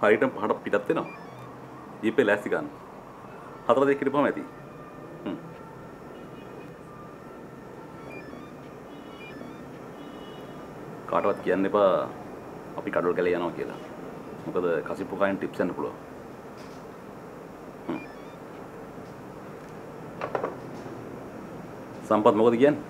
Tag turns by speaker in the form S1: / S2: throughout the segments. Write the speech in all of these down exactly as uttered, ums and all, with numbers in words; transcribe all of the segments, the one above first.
S1: හරියටම පහට පිටත් වෙනවා. ජීපේ ලෑස්ති ගන්න. හතර දෙක කිරපුවම ඇති. හ්ම්. කාටවත් කියන්න එපා අපි කඩවල කැලේ යනවා කියලා. මොකද කසිප්පු කයින් ටිප්ස් යන්න පුළුවන්. හ්ම්. සම්පත් මොකද කියන්නේ?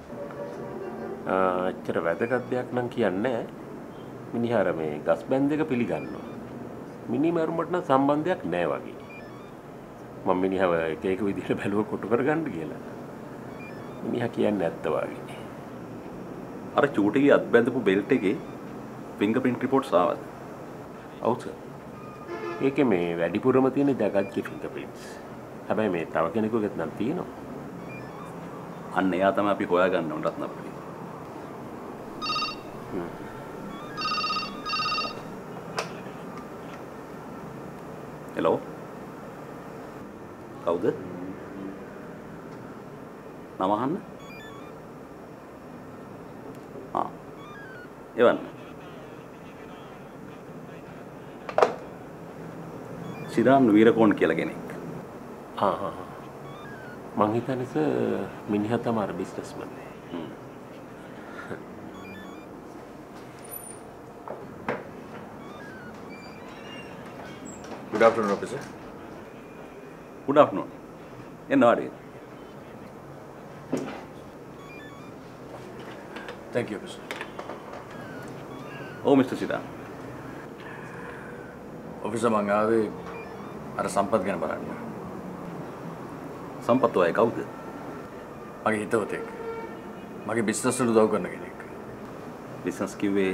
S2: අච්චර වැදගත් දෙයක් නම් කියන්නේ මිනිහාර මේ ගස් බැන්ද එක පිළිගන්නවා. මිනි මරුමට නම් සම්බන්ධයක් නැහැ වගේ. මම මිනිහව එක එක විදිහට බැලුව කොටු කරගන්න කියලා. මිනිහා කියන්නේ ඇත්ත වගේ.
S1: අර චූටිගේ අත් බැඳපු බෙල්ට් එකේ ෆින්ගර් ප්‍රින්ට් රිපෝට්ස් ආවද?
S2: ඔව් සර්. ඒකේ මේ වැඩිපුරම තියෙන ජගත්ගේ ෆින්ගර් ප්‍රින්ට්ස්. හැබැයි මේ තව කෙනෙකුගෙත් නම් තියෙනවා.
S1: අන්න එයා තමයි අපි හොයාගන්න ඕන රත්නප්පිය. හෙලෝ. කවුද? නම අහන්න. ආ. එවන්න. සිරාම් වීරකෝන් කියලා කෙනෙක්.
S2: ආ ආ. මං හිතන්නේ සර් මිනිහා තමයි අර බිස්නස්මන්.
S1: හ්ම්.
S3: Good afternoon, officer.
S1: Good afternoon. In order.
S3: Thank you, officer.
S1: Oh, Mister Sita.
S3: Officer, මං ආවේ අර සම්පත් ගැන බලන්න.
S1: සම්පත් ඔය කවුද?
S3: මගේ හිතවතෙක්. මගේ බිස්නස් වල උදව් කරන කෙනෙක්.
S1: බිස්නස් කිව්වේ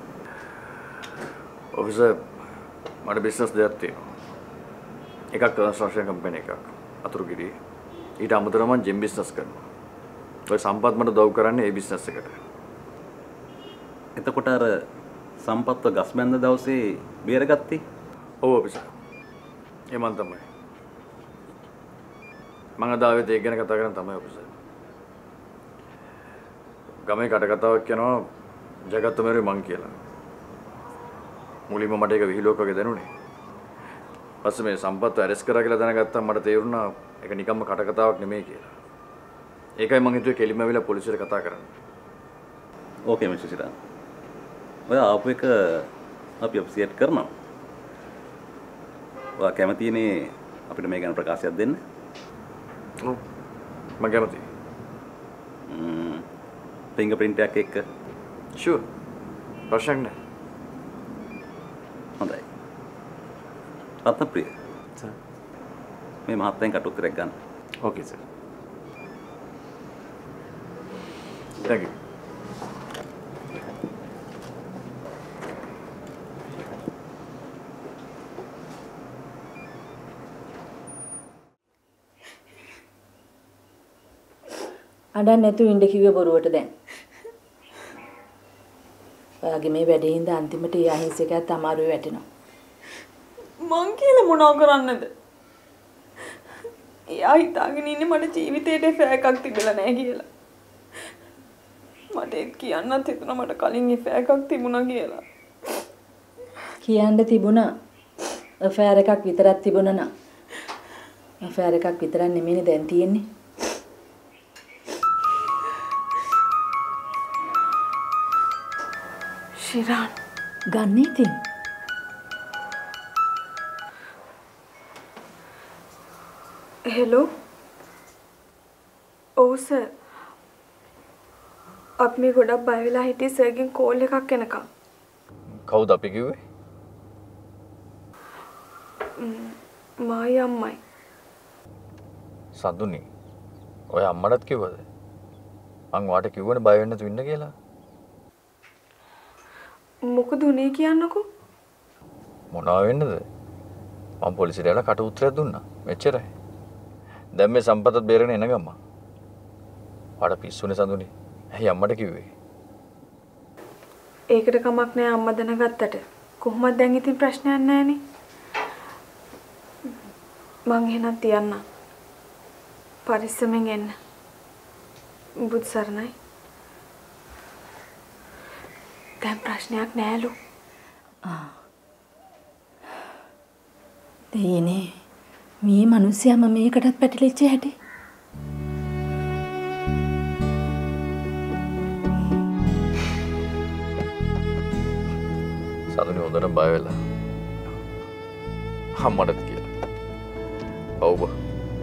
S3: officer මට බිස්නස් දෙකක් තියෙනවා. එකක් කන්ස්ට්‍රක්ෂන් කම්පැනි එකක්. අතුරුගිරිය. ඊට අමතරව මම ජිම් බිස්නස් කරනවා. ඔය සම්පත් මට උදව් කරන්නේ ඒ බිස්නස් එකට.
S1: එතකොට අර සම්පත්ව ගස් බැඳ දවසේ බේරගත්තේ?
S3: ඔව් officer. ඒ මන් තමයි. මම අදාවෙත් ඒක ගැන කතා කරන්න තමයි officer. ගමේ කට කතාවක් කියනවා ජගත් මෙරුයි මං කියලා. මුලින්ම මට ඒක විහිළුවක් වගේ දැනුනේ. පස්සේ මේ සම්පත්ව ඇරෙස්ට් කරා කියලා දැනගත්තම මට තේරුණා ඒක නිකම්ම කට කතාවක් නෙමෙයි කියලා. ඒකයි මං හිතුවේ කෙලින්ම ඇවිල්ලා පොලිසියට කතා කරන්න.
S1: Okay mister Sira. ඔය ආපු එක අපි අප්සෙට් කරනවා. ඔයා කැමතිනේ අපිට මේ ගැන ප්‍රකාශයක් දෙන්න?
S3: ඔව්. මම කැමතියි.
S1: ම්ම් ෆින්ගර් ප්‍රින්ට් එකක් එක්ක.
S3: ෂුවර්. ප්‍රශ්නයක් නැහැ.
S1: හොඳයි. රත්නප්‍රිය.
S2: සර්.
S1: මේ මහත්තයන් කට උත්තරයක් ගන්න.
S2: Okay sir.
S3: Thank you.
S4: අඬන්න නැතුව ඉන්න කිව්වේ බොරුවට දැන්. ඔයාගේ මේ වැඩේ හින්දා අන්තිමට ඒ අහිංසකයාත් අමාරුවේ වැටෙනවා.
S5: මං කියලා මොනව කරන්නද? එයා හිතාගෙන ඉන්නේ මට ජීවිතේට ෆෑකක් තිබෙලා නැහැ කියලා. මට ඒක කියන්නත් හිතුණා මට කලින් ෆෑකක් තිබුණා කියලා.
S4: කියන්න තිබුණා. අෆෑර් එකක් විතරක් තිබුණා නා. අෆෑර් එකක් විතරක් නෙමෙයිනේ දැන් තියෙන්නේ.
S5: ශිරාන්
S4: ගන්න ඉතින්.
S5: හෙලෝ. ඔව් සර්. අපි මේ ගොඩක් බය වෙලා හිටියේ සර්ගෙන් කෝල් එකක් එනකම්.
S3: කවුද අපි කිව්වේ?
S5: මායි අම්මයි.
S3: සඳුනි. ඔය අම්මටත් කිව්වද? මං වාට කිව්වනේ බය වෙන්න නැතුව ඉන්න කියලා.
S5: මොකද උනේ කියන්නකෝ?
S3: මොනවා වෙන්නද? මම පොලිසියට යලා කට උත්තරයක් දුන්නා. මෙච්චරයි. දැන් මේ සම්පතත් බේරගෙන එන ගම්ම. වාට පිස්සුනේ සඳුනි. ඇයි අම්මට කිව්වේ?
S5: ඒකට කමක් නෑ අම්මා දැනගත්තට. කොහොමද දැන් ඉතින් ප්‍රශ්නයක් නෑනේ. මං එහෙනම් තියන්න. පරිස්සමෙන් එන්න. බුදු සරණයි. දැන් ප්‍රශ්නයක් නෑලු.
S4: ආ. දෙයනේ මේ මිනිස්සයාම මේකටත් පැටලිච්ච හැටි.
S3: සතුනි හොඳට බය වෙලා. අම්මටත් කියලා. ඔව් බා.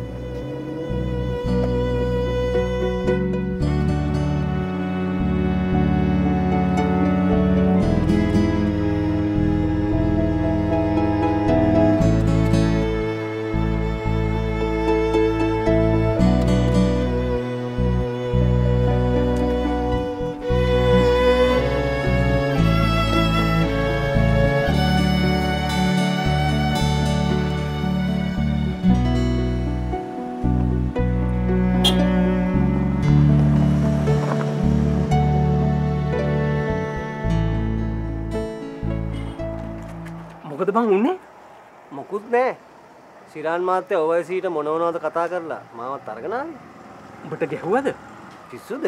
S6: මොකද බං උන්නේ? මොකුත් නෑ. ශිරාන් මාත්‍යා ඔවයිසීට මොන මොනවද කතා කරලා මාවත් අරගෙන ආවේ. උඹට ගැහුවද? පිස්සුද?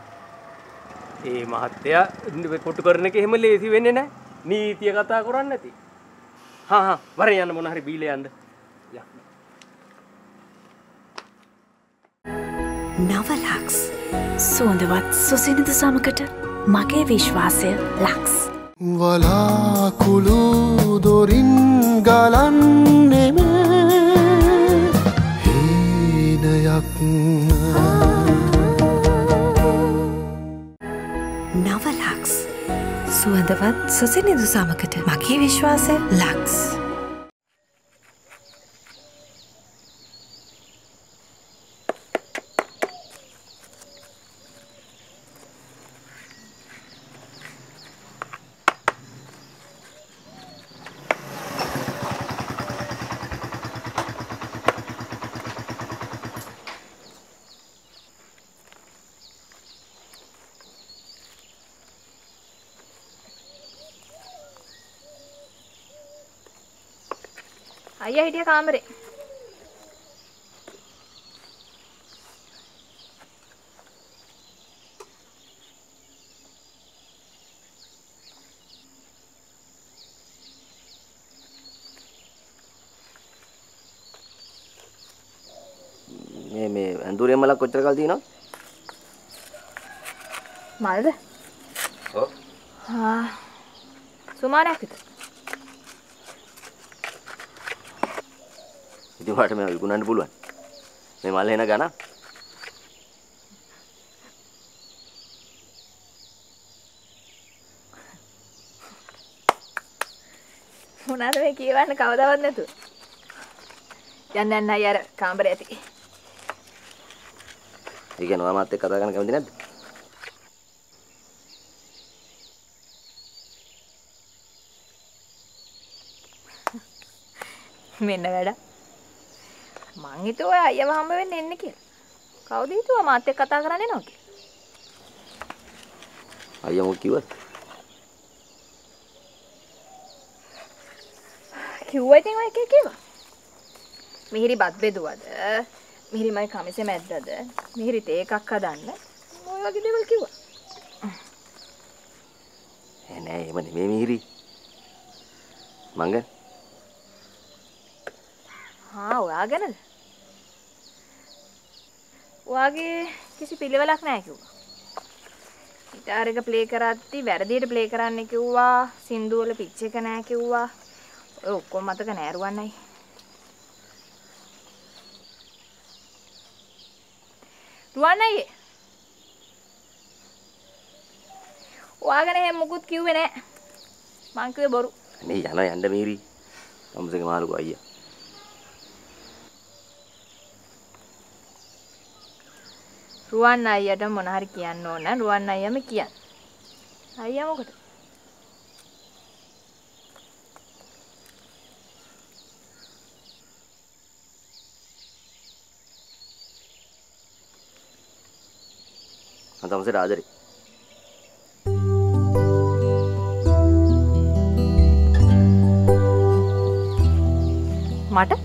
S6: ඒ මහත්තයා කොටු කරන එක එහෙම ලේසි වෙන්නේ නෑ. නීතිය කතා කරන්නේ නැති. හා හා වරෙන් යන්න මොන හරි බීලා යන්න. යා.
S7: නවලක්ස් සුවඳවත් සුසිනිඳු සමකට මගේ විශ්වාසය Lux.
S8: Walakulu Dorin Galanna hinayak
S7: නවලක්ස් සුවඳවත් සුසිනිඳු සමකට මගේ විශ්වාසය ලක්ස්.
S5: අයියා හිටිය කාමරේ.
S6: මේ මේ ඇඳුරේ මල කොච්චර කල් තියෙනවද?
S5: මල්ද?
S6: ඔව්.
S5: ආ. සුමානයක් විතර.
S6: ඉතින් වාට මේ විකුණන්න පුළුවන්. මේ මල් එන ගණන්.
S5: මොනවාද මේ කියවන්න කවදාවත් නැතුව. යන්න යන්න අයියා අර කාමරේ ඇති.
S6: ඒ කියන්නේ මාත් එක්ක කතා කරන්න කැමති නැද්ද?
S5: මෙන්න වැඩ. මං හිතුවා අයියව හම්බ වෙන්න එන්නේ කියලා. කවුද හිතුවා මාත් එක්ක කතා කරන්න එනවා කියලා?
S6: අයියා මොකද කිව්වද?
S5: කිව්වා ඉතින් ඔය එකේ කිව්වා. මිහිරි බත් බෙදුවද? මිහිරි මයි කමිසෙ මැද්දද? මිහිරි තේ එකක් හදන්න. ඔය වගේ දේවල් කිව්වා.
S6: ඒ නෑ එහෙම නෙමෙයි මිහිරි. මංග
S5: හා ඔයා ගැනද? ඔයාගේ කිසි පිළිවෙලක් නැහැ කිව්වා. ගිටාර් එක ප්ලේ කරද්දි වැරදියට ප්ලේ කරන්න කිව්වා. සින්දු වල පිච් එක නැහැ කිව්වා. ඔය ඔක්කොම මතක නෑ රුවන්නයි. රුවන්නයි. ඔයා ගැන එහෙම මුකුත් කිව්වේ නෑ. මං කිව්වේ බොරු.
S6: නේ යනවා යන්න මිහිරි. තමුසේගේ මාළුකෝ අයියා.
S5: රුවන් අයියට මොන හරි කියන්න ඕන රුවන් අයියම කියන්න. අයියා මොකද?
S6: අද තමුසේ ආදරේ.
S5: මට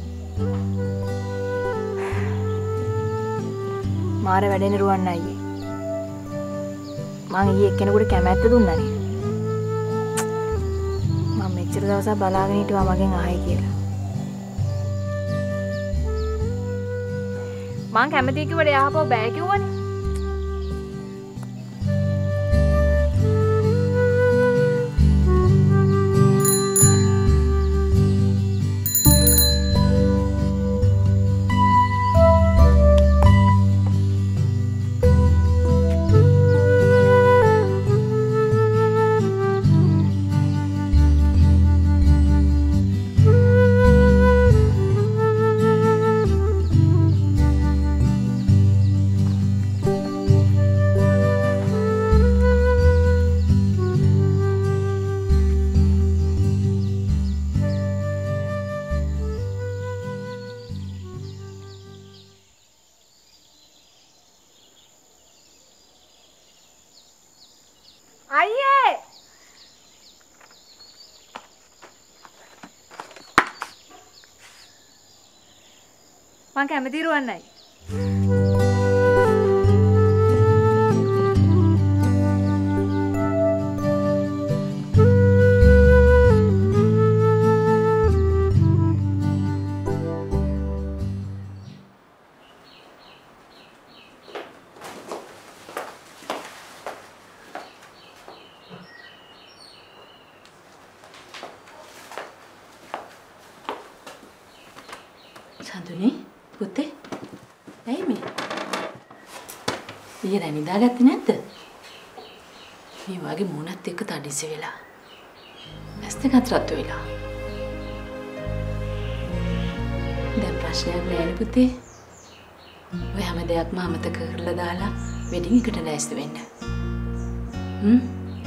S5: මාර වැඩෙන රුවන් අයියේ. මං ඊයේ එක්කෙනෙකුට කැමැත්ත දුන්නානේ. මම මෙච්චර දවසක් බලාගෙන හිටියා මගෙන් ආයි කියලා. මං කැමති කිව්වට එයා ආපහු බෑ කිව්වනේ. අයියේ මං කැමති රුවන්නයි.
S4: සඳුනි පුතේ ඇයි මේ ඊයේ නිදාගත්තේ නැද්ද? මේ වගේ මොනත් එක්ක තඩිසි වෙලා ඇස් දෙක අතරත් වෙලා දැන් ප්‍රශ්නයක් නෑනේ පුතේ. ඔය හැම දෙයක්ම අමතක කරලා දාලා වෙඩින් එකට ලෑස්ති වෙන්න. හ්ම්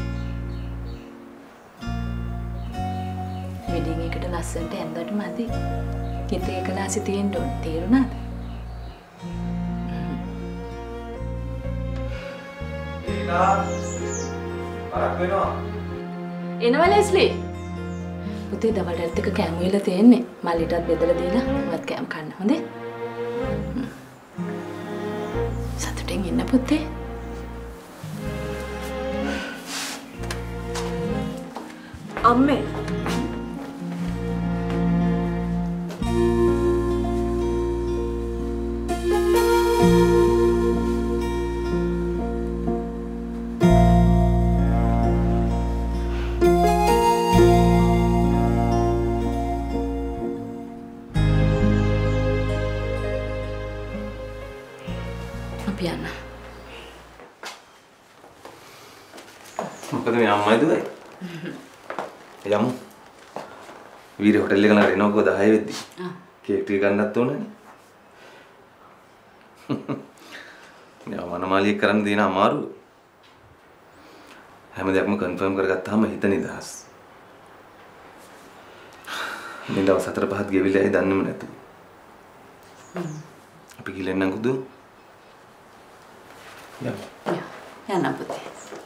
S4: වෙඩින් එකට ලස්සනට ඇඳට මදි. කිතේ කලාසි තියෙන්න ඕන. තේරුණාද?
S3: ඒකා පරක් වෙනවා.
S4: එනවා ලෙස්ලි. පුතේ දවල්ට එක කෑම වේලා තියෙන්නේ. මල්ලිටත් බෙදලා දීලා වත් කෑම කන්න හොඳේ? සතුටින් ඉන්න පුතේ.
S9: අම්මේ
S4: පියන්න.
S1: මොකද මේ අම්මයි දුවයි? යමු. වීර හොටෙල් එක ළඟට එනකො දහය වෙද්දි. ආ. කේක් ටික ගන්නත් ඕනනේ. මේ වනමාලියෙක් කරන්න දෙන අමාරු. හැම දෙයක්ම කන්ෆර්ම් කරගත්තාම හිත නිදහස්. මේ දවස් හතර පහක් ගෙවිලා ඇයි දන්නේම නැතුව. අපි ගිලෙන්නම් කුදු. යන්න.
S4: යන්න පුතේ.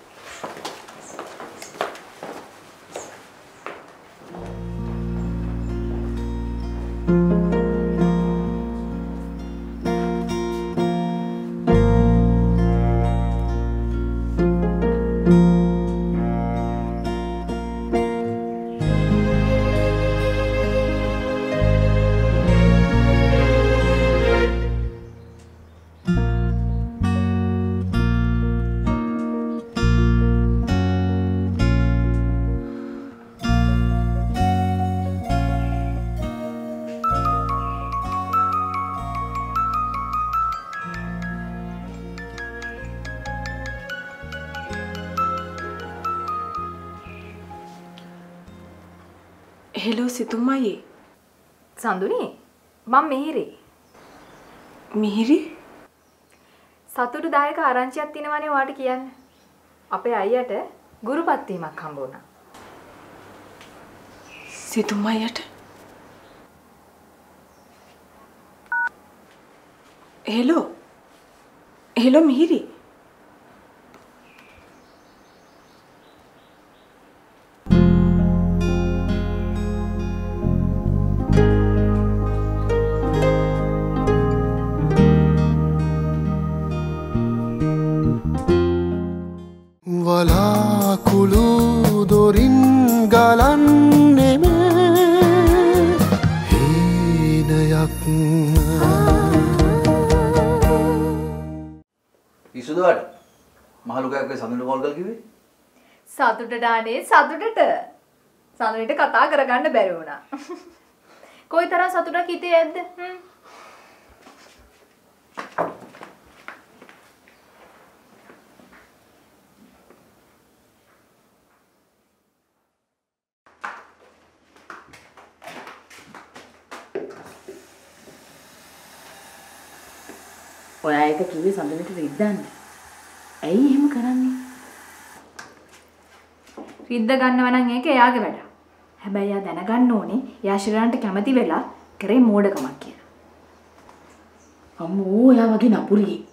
S9: හෙලෝ සිතුමයි.
S5: සඳුනි මම මිහිරි.
S9: මිහිරි?
S5: සතුටුදායක ආරංචියක් තියෙනවනේ ඔයාට කියන්න. අපේ අයියට ගුරුපත් වීමක් හම්බ වුණා.
S9: සිතුමයියට? Hello. Hello Mihiri.
S8: Walakulu Dorin Galanna hinayak
S3: පිස්සුද වාට? මහලුකයක් ඔය සඳුන කෝල් කරලා කිව්වේ?
S5: සතුටට අනේ සතුටට. සඳුනිට කතා කරගන්න බැරි වුණා. කොයිතරම් සතුටක් හිතේ ඇද්ද? හ්ම්.
S4: ඔයා එක කිව්වේ සඳනට රිද්දන්න. ඇයි එහෙම කරන්නේ?
S5: රිද්ද ගන්නව නම් ඒක එයාගේ වැඩ. හැබැයි එයා දැනගන්න ඕනේ එයා ශිරාන්ට කැමති වෙලා කරේ මෝඩකමක් කියලා.
S4: අම්මෝ ඔයා වගේ නපුරියෙක්.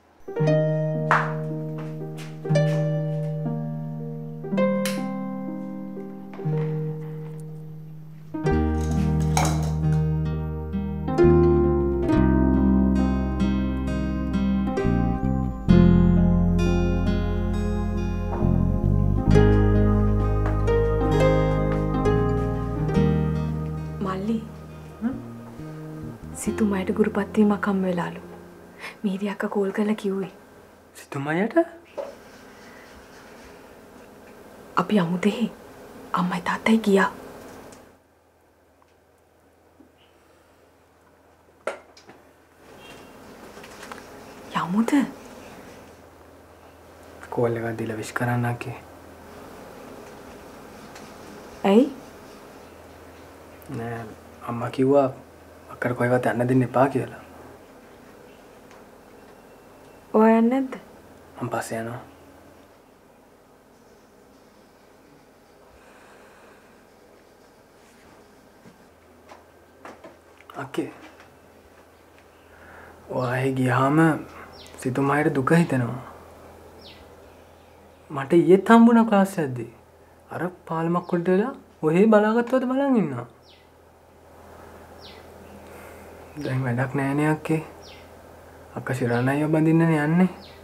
S9: සිතුමයට ගුරුපත්වීමක් හම් වෙලාලු. මිහිරි අක්කා කෝල් කරලා කිව්වේ.
S6: සිතුමයට?
S9: අපි අමුතේ අම්මයි තාත්තයි ගියා. යමුද?
S6: කෝල් එකක් දීලා විශ් කරන්න අක්කේ.
S9: ඇයි?
S6: නෑ අම්මා කිව්වා අක්කට කොහෙවත් යන්න දෙන්න එපා කියලා.
S9: ඔය යන්නේ නැද්ද?
S6: මම පස්සේ යනවා. අක්කේ. ඔය ගියාම සිතුමායට දුක හිතෙනවා. මට ඊයේත් හම්බුණා ක්ලාස් එකදී. අර පාලමක් උඩට වෙලා ඔහේ බලාගත්තවද බලන් ඉන්නවා. දැන් වැඩක් නෑනේ අක්කේ. අක්කා ශිරාණන් අයියව බඳින්නනේ යන්නේ.